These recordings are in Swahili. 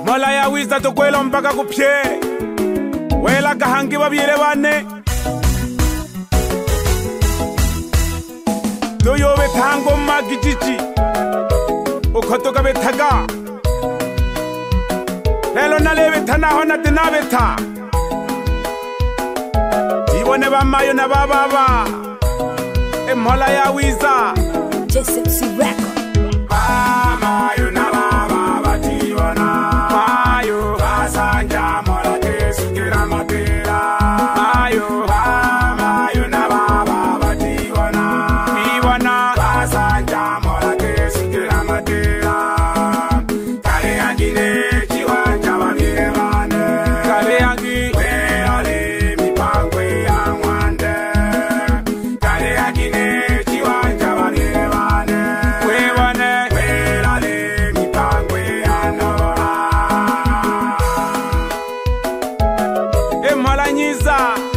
Mola ya wiza tukwela mpaka kupye wela kahangi babyele bane Doyo betango magichichi ukotoka betaga Lelo nale betana hona tena beta Ibone bamayo na bababa Mola ya wiza JCC Record Bamayo na bababa tibona Mayo basanja mola tesikira matera Mayo bamayo na bababa tibona Tibona basanja mola tesikira matera Kale angine chiwanja babire bane Kale angi weale mipangwe ya mwande Kale angine chiwanja babire bane Wewane weale mipangwe ya nora Molanyiza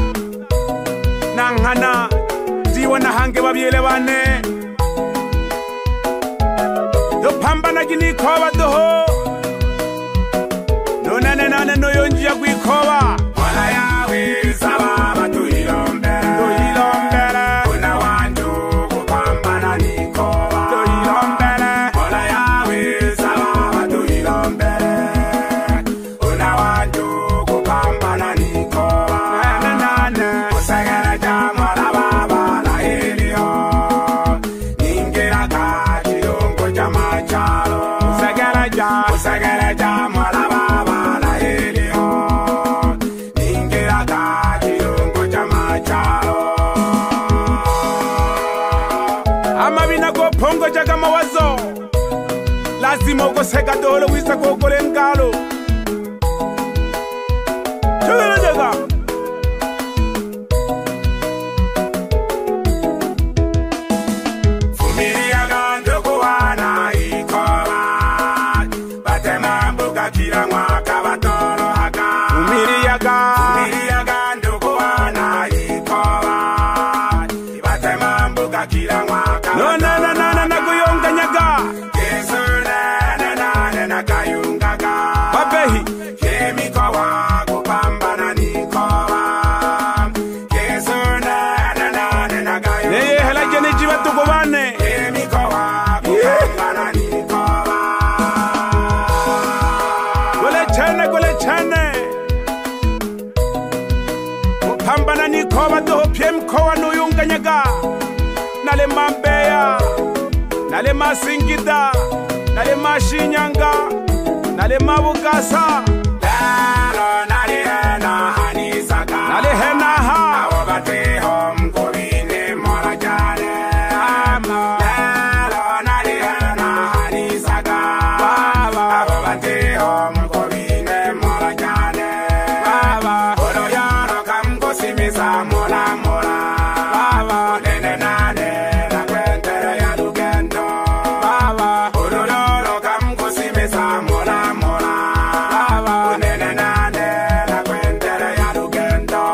Nanghana Diwana hange babyele bane Dopambana gini koba doho Nonane no yonji ya kuikoba Mola yawe sababa tuilombere Tuilombere Una wanju kupambana nikoba Tuilombere Mola yawe sababa tuilombere Una wanju kupambana nikoba Nane Usagara jamola baba la helio Ningira kaji yungo jamachalo Usagara jamola baba la helio Ningira kaji yungo jamachalo Ama bina go pongo jaga mawazo Lazima ukoseka dolo wisa kukule ngalo Chugala jaga Fumiria gando kuwana ikoba Batema mbuka kila mwaka batoro haka Fumiria gando kuwana ikoba Batema mbuka kila mwaka Na kuyonga nyaga Yesu na kayungaga Babehi Yemi kowa kupambana nikoba Yesu na kayungaga Neye hela jene jiva tukubane Yemi kowa kupambana nikoba Gole chene Kupambana nikoba doho pye mkowa nuyunga nyaga Nale mambeya Nale masingida Nale mashinyanga Nale mabugasa Lalo nale hena hanisaka Nale hena ha Awabateho mkubine mora jane Lalo nale hena hanisaka Awabateho mkubine mora jane Olo yaro kamkosimisa mola mola Nene nane na kwentere ya lugendo Ululolo kamkusimisa mola mola Nene nane na kwentere ya lugendo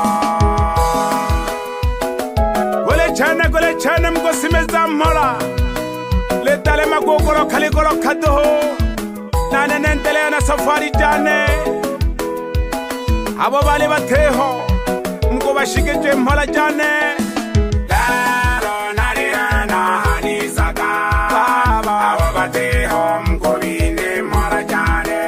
Gole chane mkusimisa mola Letale magogoro kaligoro kadoho Nane nentele na safari jane Abo bali bateho Mko bashikeje mola jane Lalo naliana hanisaka Awabateho mkubine mola jane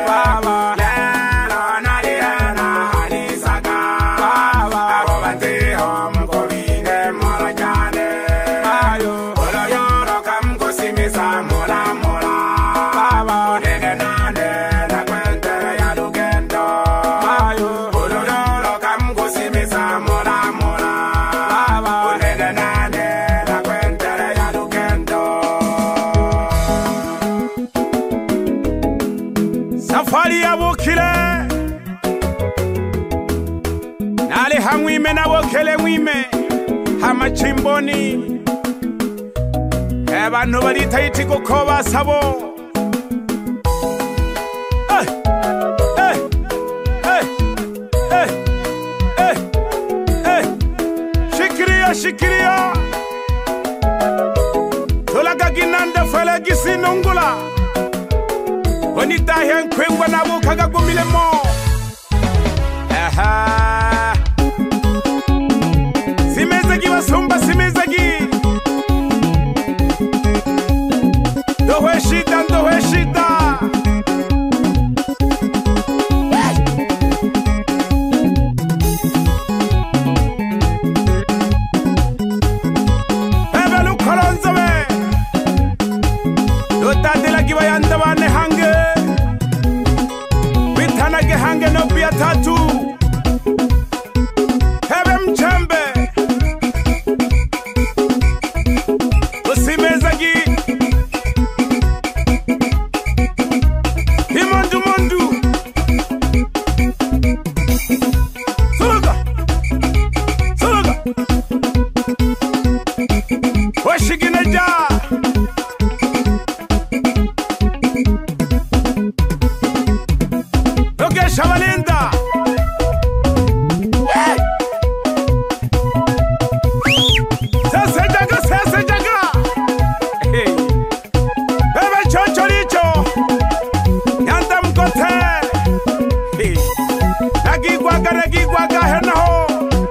Lalo naliana hanisaka Awabateho mkubine mola jane Olo yoro kamkusimisa mola mola Nene nane na kwentere ya lugendo Ululolo kamkusimisa mola mola Nene nane na kwentere ya lugendo Safari ya bukile Nale hamwime na bukele mwime Hamachimboni Abantu baritaiti kuko basabo Shikiria Tolaga ginanda fele gisinungula Bonita hen kwengwa na bukaga gumile mo. Aha. Simezagi wasumba simezagi. Dohe shida. Ebelu kolonzo me. Dota de la giba yanda wane hange. Bitana ge hange no biya tatu. Hebem chambe. Usimezagi. Himondu. Suluga. Washigina ja. Okay, Shavalinda. Sese jaga. Hey. Bebe chochoricho. Yanda mkote. Hey. Nagi gwaga hena ho.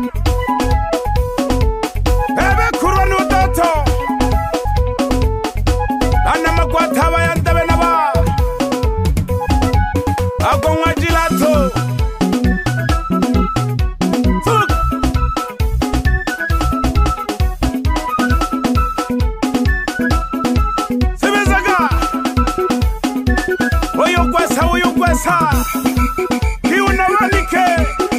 Bebe kurwanu doto. Ana magwata ba yanda benaba. Agonga jilato. Sebezaga. Oyo kwesa. Kiunawanike.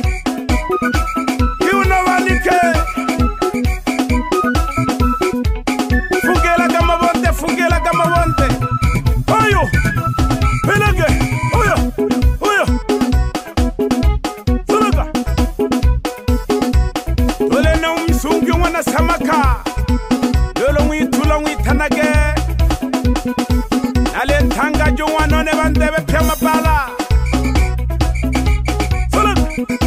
Fungela kama bonte. Oyo. Pelege. Oyo. Suluga. Tole na umsungi wana samaka. Yolo mwitanage. Nale ntanga jo wanone bandebe pya mapala. Suluga.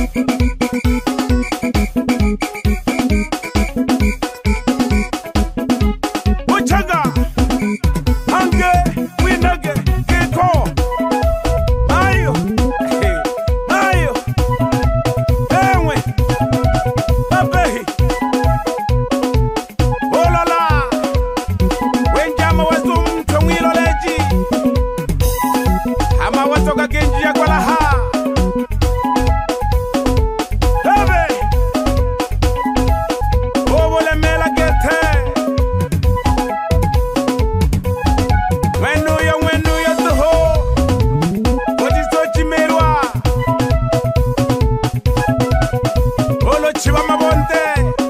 Uchaga. Hange, winage, geko. Ayo. Ewe. Babehi. Olala. Wenjama wazum chongilo leji. Ama watoka genji ya kwa laha. Ebe. Obole mela gete. Wenu ya toho. Odizo chimerwa. Olo chiva mabonte.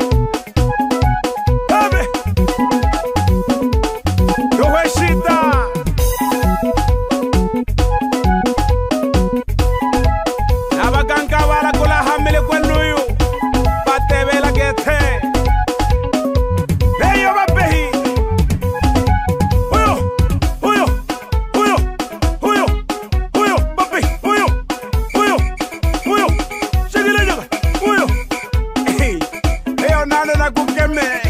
Abe. Dohe shida. Nabaganga wala kula hamile kwenuyu. Batebe la gete. Beyo babehi. Shagila jaga. Eyo nane na kukeme.